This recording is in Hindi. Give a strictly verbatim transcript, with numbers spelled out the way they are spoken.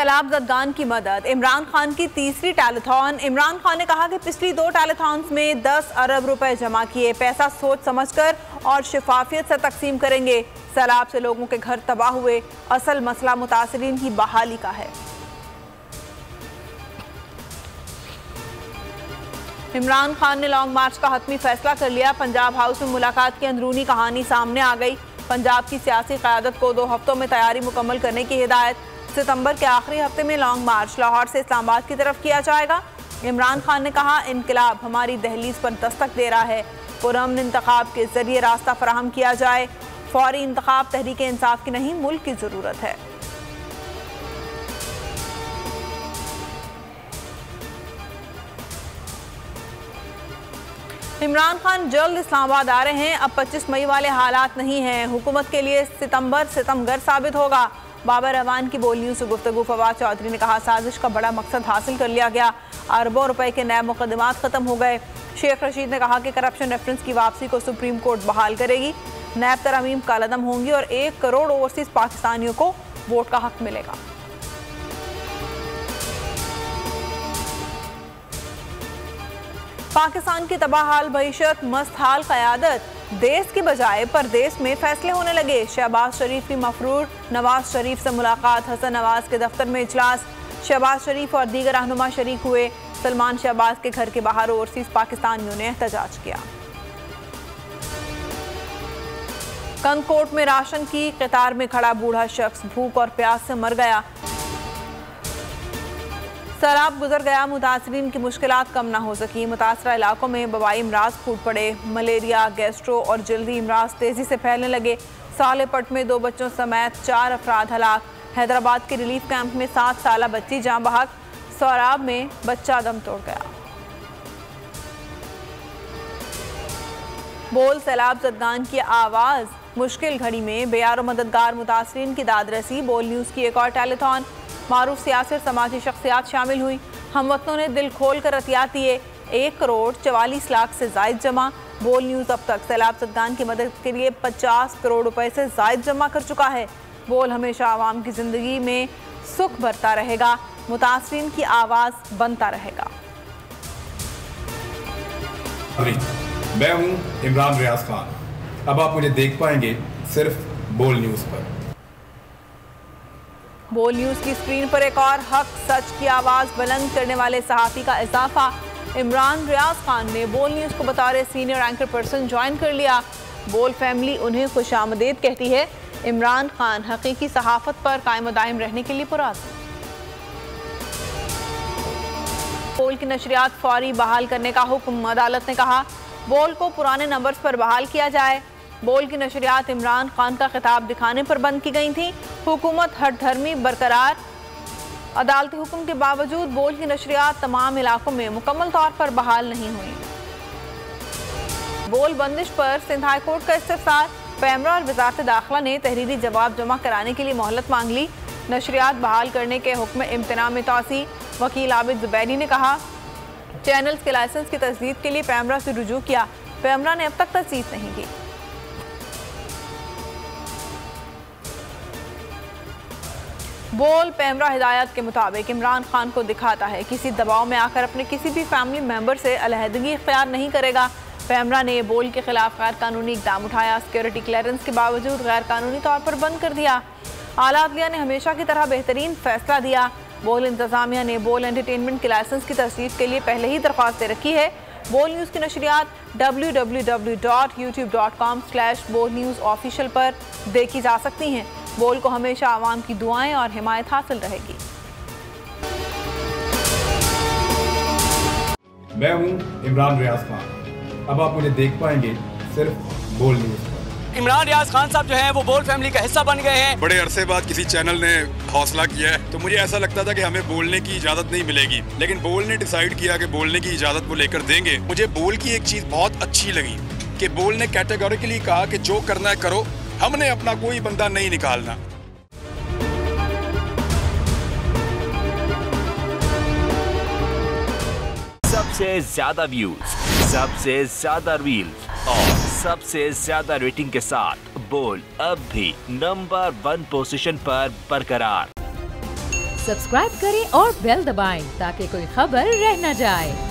सैलाब ज़दगान की मदद, इमरान खान की तीसरी टैलेथॉन। इमरान खान ने कहा कि पिछली दो टैलेथॉन्स में दस अरब रुपए जमा किए, पैसा सोच समझकर और शफाफियत से तकसीम करेंगे। सैलाब से लोगों के घर तबाह हुए, असल मसला मुतासरीन की बहाली का है। इमरान खान ने लॉन्ग मार्च का हतमी फैसला कर लिया। पंजाब हाउस में मुलाकात की अंदरूनी कहानी सामने आ गई। पंजाब की सियासी क़यादत को दो हफ्तों में तैयारी मुकम्मल करने की हिदायत। सितंबर के आखिरी हफ्ते में लॉन्ग मार्च लाहौर से इस्लामाबाद की तरफ किया जाएगा। इमरान खान ने कहा, इनकलाब हमारी दहलीज पर दस्तक दे रहा है, पुरअमन इंतखाब के जरिए रास्ता फराहम किया जाए। फौरी इंतखाब तहरीक इंसाफ की नहीं, मुल्क की ज़रूरत है। इमरान खान जल्द इस्लामाबाद आ रहे हैं। अब पच्चीस मई वाले हालात नहीं हैं। हुकूमत के लिए सितंबर सितमगर साबित होगा। बाबर अवान की बोलियों से गुफ्तगू फवाद चौधरी ने कहा, साजिश का बड़ा मकसद हासिल कर लिया गया, अरबों रुपए के नए मुकदमात खत्म हो गए। शेख रशीद ने कहा कि करप्शन रेफरेंस की वापसी को सुप्रीम कोर्ट बहाल करेगी। नैब तरमीम कालदम होंगी और एक करोड़ ओवरसीज पाकिस्तानियों को वोट का हक मिलेगा। पाकिस्तान की तबाहाल भईशत, मस्त हाल क़यादत, देश की बजाय परदेश में फैसले होने लगे। शहबाज शरीफ की मफरूर नवाज शरीफ से मुलाकात, हसन नवाज के दफ्तर में इजलास। शहबाज शरीफ और दीगर रहनुमा शरीक हुए। सलमान शहबाज के घर के बाहर ओवरसीज पाकिस्तानियों ने एहतजाज किया। कंदकोट में राशन की कतार में खड़ा बूढ़ा शख्स भूख और प्यास से मर गया। सैलाब गुजर गया, मुतासरीन की मुश्किलात कम ना हो सकी। मुतासरा इलाकों में वबाई इमराज फूट पड़े। मलेरिया, गैस्ट्रो और जल्दी इमराज तेजी से फैलने लगे। सालेपट में दो बच्चों समेत चार अफराद हलाक। हैदराबाद के रिलीफ कैंप में सात साल बच्ची जाँ बहक। सौराब में बच्चा दम तोड़ गया। बोल सैलाब ज़दगान की आवाज़, मुश्किल घड़ी में बेयारो मददगार मुतासरीन की दादरसी। बोल न्यूज़ की एक और टेलीथॉन, मारूफ सियासी और समाजी शख्सियात शामिल हुई। हमवतनों ने दिल खोल कर अतियात दिए। एक करोड़ चवालीस लाख से जायद जमा। बोल न्यूज़ अब तक सैलाब ज़दगान की मदद के लिए पचास करोड़ रुपए से जायद जमा कर चुका है। बोल हमेशा आवाम की ज़िंदगी में सुख भरता रहेगा, मुतासरीन की आवाज़ बनता रहेगा। मैं हूँ इमरान रियाज खान। अब आप मुझे देख पाएंगे सिर्फ बोल न्यूज़ पर। बोल न्यूज़ की स्क्रीन पर एक और हक सच की आवाज़ बुलंद करने वाले सहाफ़ी का इजाफा। इमरान रियाज खान ने बोल न्यूज़ को बतौर सीनियर एंकर पर्सन ज्वाइन कर लिया। बोल फैमिली उन्हें खुशामदीद कहती है। इमरान खान हकीकी सहाफ़त पर कायम दायम रहने के लिए पुराज़्म। बोल की नशरियात फौरी बहाल करने का हुक्म, अदालत ने कहा। बोल को पुराने नंबर्स पर बहाल किया जाए। बोल की नशरियात इमरान खान का खिताब दिखाने पर बंद की गई थी। हुकूमत हर धर्मी बरकरार। अदालती हुक्म के बावजूद बोल की नशरियात तमाम इलाकों में मुकम्मल तौर पर बहाल नहीं हुई। बोल बंदिश पर सिंध हाई कोर्ट का इस्तिफसार। पैमरा और वजारत दाखिला ने तहरीरी जवाब जमा कराने के लिए मोहलत मांग ली। नशरियात बहाल करने के हुक्म इम्तना में तोसी। वकील आबिद जुबैरी ने कहा, चैनल्स के लाइसेंस की तजदीद के लिए पैमरा से रुजू किया। पैमरा ने अब तक तजदीद नहीं की। बोल पैमरा हिदायत के मुताबिक इमरान खान को दिखाता है किसी दबाव में आकर अपने किसी भी फैमिली मेंबर से अलहदगी इख्तियार नहीं करेगा। पैमरा ने बोल के खिलाफ गैर कानूनी इकदाम उठाया। सिक्योरिटी क्लियरेंस के बावजूद गैर कानूनी तौर पर बंद कर दिया। आला अदलिया ने हमेशा की तरह बेहतरीन फैसला दिया। बोल इंतजामिया ने बोल एंटरटेनमेंट के लाइसेंस की तस्दीक के लिए पहले ही दरख्वास्त दे रखी है। बोल न्यूज़ की नशरियात W W W dot YouTube dot com slash Bol news official पर देखी जा सकती हैं। बोल को हमेशा आवाम की दुआएं और हिमायत हासिल रहेगी। मैं हूं इमरान रियाज खान। अब आप मुझे देख पाएंगे सिर्फ बोल न्यूज़ पर। इमरान रियाज खान साहब जो हैं वो बोल फैमिली का हिस्सा बन गए हैं। बड़े अरसे बाद किसी चैनल ने हौसला किया है, तो मुझे ऐसा लगता था कि हमें बोलने की इजाजत नहीं मिलेगी, लेकिन बोल ने डिसाइड किया कि बोलने की इजाजत वो लेकर देंगे। मुझे बोल की एक चीज बहुत अच्छी लगी कि बोल ने कैटेगोरिकली कहा कि जो करना है करो, हमने अपना कोई बंदा नहीं निकालना। सबसे ज्यादा व्यूज, सबसे ज्यादा रील्स और सबसे ज्यादा रेटिंग के साथ बोल अब भी नंबर वन पोजीशन पर बरकरार। सब्सक्राइब करें और बेल दबाएं ताकि कोई खबर रह न जाए।